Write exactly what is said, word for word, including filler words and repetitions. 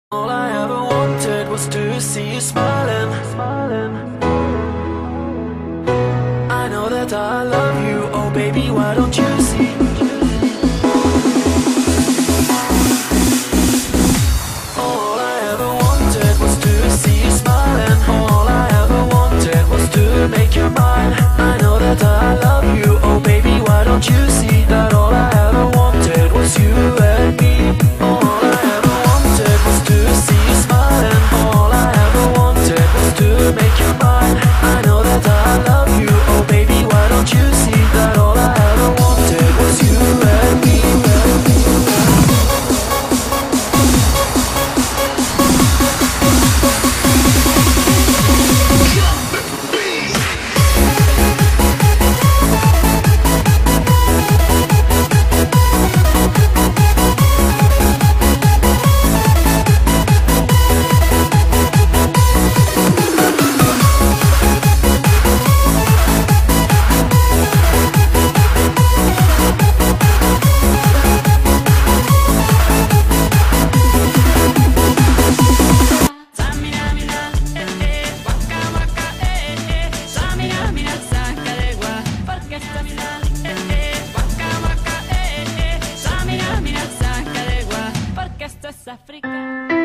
All I ever wanted was to see you smiling. I know that I love you, oh baby, why don't you see? All I ever wanted was to see you smiling. All I ever wanted was to make you mine. I know that I love you, oh baby, why don't you see that all I ever wanted was you and me? All I ever wanted was to see you smiling. All I ever wanted was to make you mine. I know that I love you, oh baby, why don't you see that all I ever wanted was you and me? Esto es África.